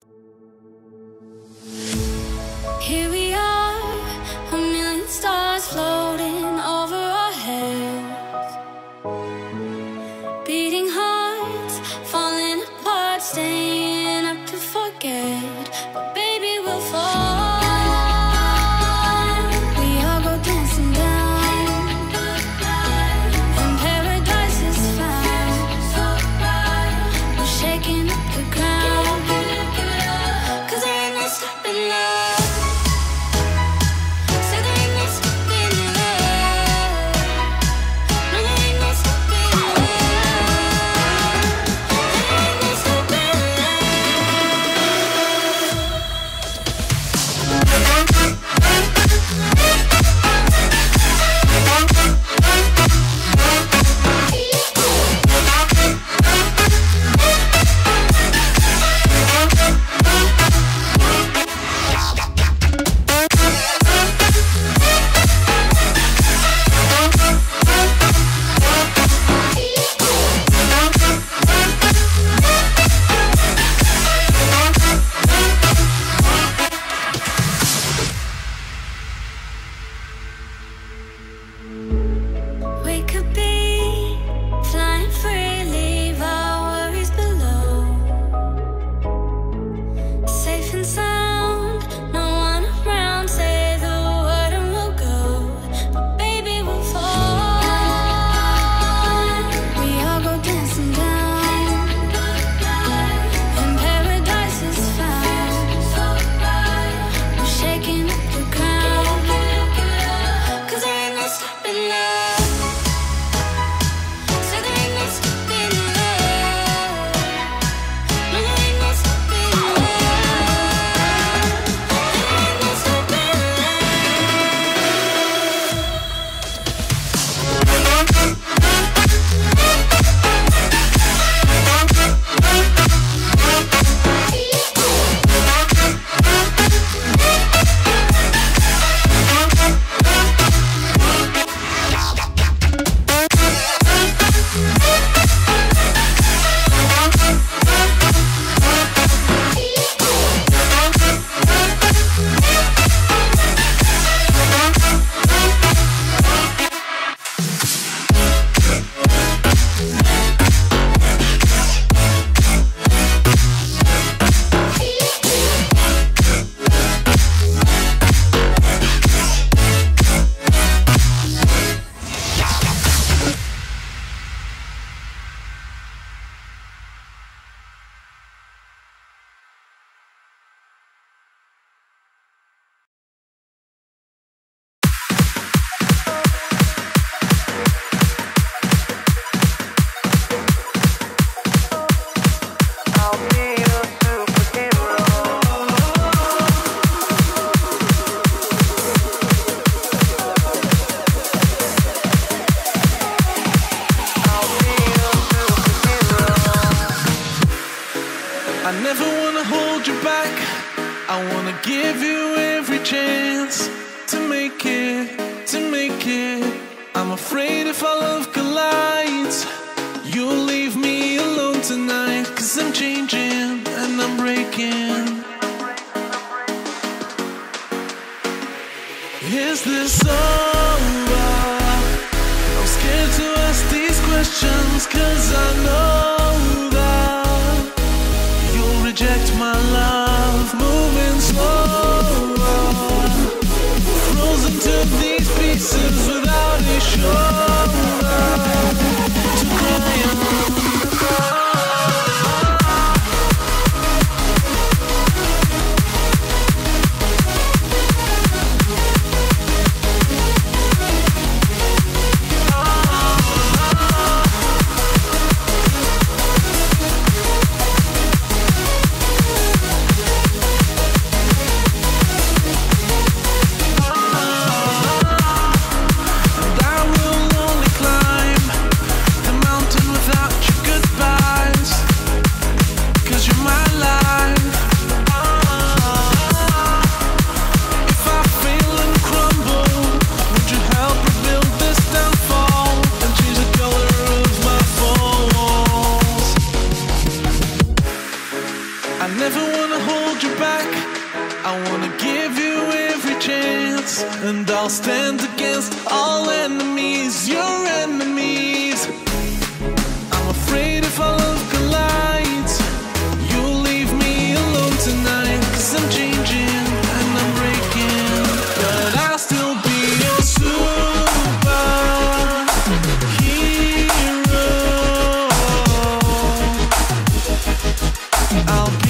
Here we are, a million stars floating over our heads. Beating hearts, falling apart, staying up to forget. But baby, we'll fall. We all go dancing down, and paradise is found. We're shaking up the ground, 'cause there ain't no stopping now. I will I never wanna hold you back. I wanna give you every chance, and I'll stand against all enemies, your enemies. I'm afraid if our love collides, you'll leave me alone tonight. 'Cause I'm changing and I'm breaking, but I'll still be your superhero. I'll